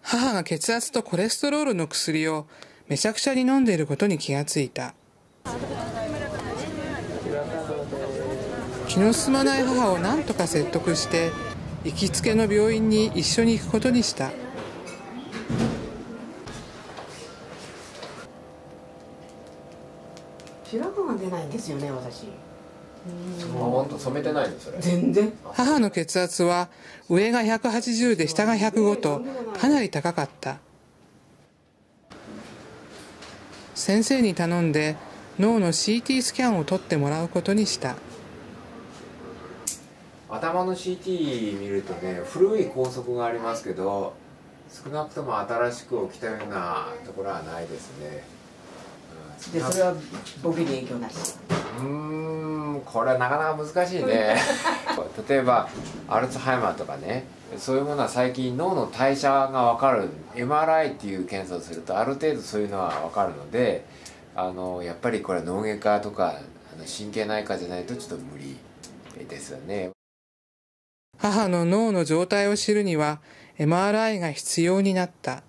母が血圧とコレステロールの薬をめちゃくちゃに飲んでいることに気がついた。気の進まない母を何とか説得して行きつけの病院に一緒に行くことにした。 白髪が出ないんですよね、私。 本当染めてないのそれ。 全然。 母の血圧は上が180で下が105とかなり高かった。先生に頼んで脳の CT スキャンを取ってもらうことにした。 頭の CT 見るとね、古い拘束がありますけど、少なくとも新しく起きたようなところはないですね。 で、それは僕に影響なし。 これはなかなか難しいね。例えばアルツハイマーとかね、そういうものは最近脳の代謝が分かる MRI っていう検査をするとある程度そういうのは分かるので、やっぱりこれは脳外科とか神経内科じゃないとちょっと無理ですよね。 母の脳の状態を知るには MRI が必要になった。